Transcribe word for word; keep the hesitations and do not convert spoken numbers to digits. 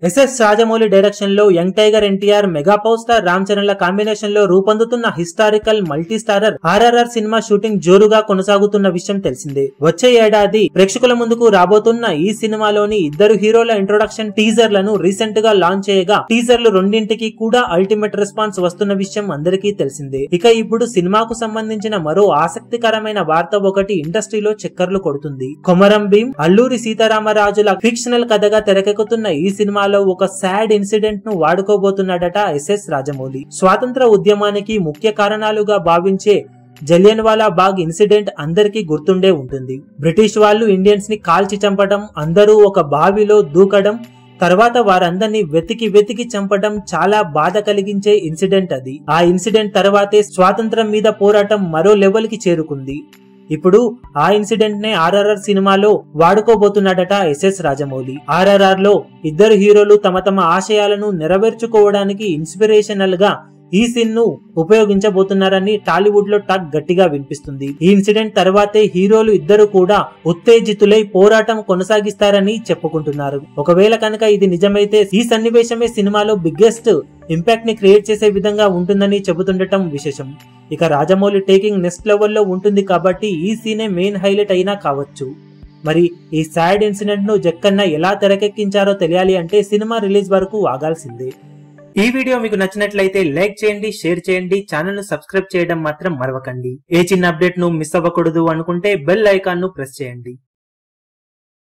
SS Rajamouli direction లో young tiger NTR, mega power star Ram Charan ల combination లో రూపొందుతున్న historical multi starrer RRR cinema shooting జోరుగా కొనసాగుతున్న విషయం తెలిసిందే. వచ్చే ఏడాది ప్రేక్షకుల ముందుకు రాబోతున్న ఈ సినిమాలోని ఇద్దరు హీరోల ఇంట్రొడక్షన్ టీజర్లను రీసెంట్ గా లాంచ్ చేయగా టీజర్లు రెండింటికి కూడా అల్టిమేట్ రెస్పాన్స్ వస్తున్న విషయం అందరికీ తెలిసిందే. ఇక ఇప్పుడు సినిమాకు సంబంధించిన మరో ఆసక్తికరమైన వార్త ఒకటి ఇండస్ట్రీలో చక్కర్లు కొడుతుంది. కొమరం భీం, అల్లూరి సీతారామరాజుల ఫిక్షనల్ కథగా తెరకెక్కుతున్న ఈ సినిమాలో ఒక సాడ్ ఇన్సిడెంట్ ను వాడుకోబోతున్నాడట ఎస్ఎస్ రాజమౌళి. స్వాతంత్ర ఉద్యమానికి ముఖ్య కారణాలుగా భావించే జలియన్ వాలా బాగ్ ఇన్సిడెంట్ అందరికీ గుర్తుండే ఉంటుంది. బ్రిటిష్ వాళ్ళు ఇండియన్స్ ని కాల్చి చంపడం, అందరూ ఒక బావిలో దూకడం, తర్వాత వారందరినీ వెతికి వెతికి చంపడం చాలా బాధ కలిగించే ఇన్సిడెంట్ అది. ఆ ఇన్సిడెంట్ తర్వాతే స్వాతంత్రం మీద పోరాటం మరో లెవెల్ కి చేరుకుంది. ఇప్పుడు ఆ ఇన్సిడెంట్ నే ఆర్ఆర్ఆర్ సినిమాలో వాడుకోబోతున్నాడట ఎస్ఎస్ రాజమౌళి. ఆర్ఆర్ఆర్ లో ఇద్దరు హీరోలు తమ తమ ఆశయాలను నెరవేర్చుకోవడానికి ఇన్స్పిరేషనల్ గా ఈ సీన్ ను ఉపయోగించబోతున్నారని టాలీవుడ్ లో టాక్ గట్టిగా వినిపిస్తుంది. ఈ ఇన్సిడెంట్ తర్వాతే హీరోలు ఇద్దరు కూడా ఉత్తేజితులై పోరాటం కొనసాగిస్తారని చెప్పుకుంటున్నారు. ఒకవేళ కనుక ఇది నిజమైతే ఈ సన్నివేశమే సినిమాలో బిగ్గెస్ట్ ఇంపాక్ట్ ని క్రియేట్ చేసే విధంగా ఉంటుందని చెబుతుండటం విశేషం. ఇక రాజమౌళి టేకింగ్ నెక్స్ట్ లెవెల్ లో ఉంటుంది కాబట్టి ఈ సీనే మెయిన్ హైలైట్ అయినా కావచ్చు. మరి ఈ సాడ్ ఇన్సిడెంట్ ను జక్కన్న ఎలా తెరకెక్కించారో తెలియాలి అంటే సినిమా రిలీజ్ వరకు ఆగాల్సిందే. ఈ వీడియో మీకు నచ్చినట్లయితే లైక్ చేయండి, షేర్ చేయండి, ఛానల్ ను సబ్స్క్రైబ్ చేయడం మాత్రం మరవకండి. ఏ చిన్న అప్డేట్ ను మిస్ అవ్వకూడదు అనుకుంటే బెల్ ఐకాన్ ను ప్రెస్ చేయండి.